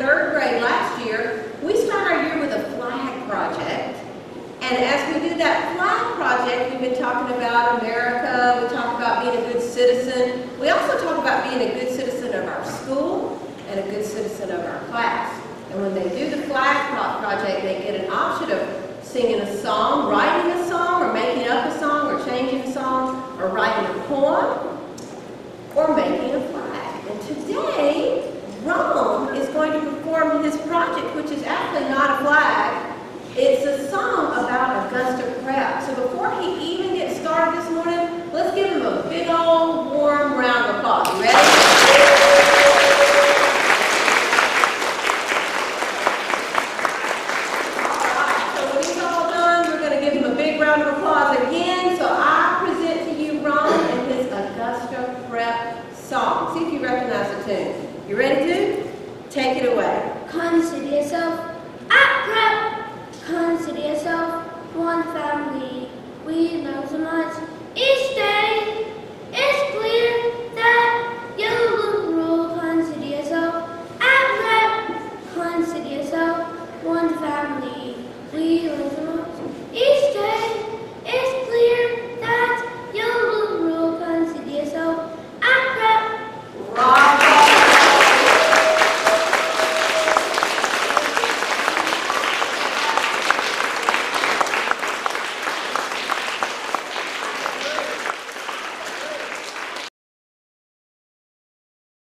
3rd grade last year, we start our year with a flag project. And as we do that flag project, we've been talking about America, we talk about being a good citizen. We also talk about being a good citizen of our school and a good citizen of our class. And when they do the flag project, they get an option of singing a song, writing a song, or making up a song, or changing a song, or writing a poem, or making a flag. And today, Rome is going to perform his project, which is actually not a flag. It's a song about Augusta Prep. So before he even gets started this morning, let's give him a big old warm round of applause. You ready? Alright, so when he's all done, we're going to give him a big round of applause again. So I present to you Rome and his Augusta Prep song. See if you recognize the tune. You ready to? Take it away. Consider yourself at prep. Consider yourself one family. We love so much.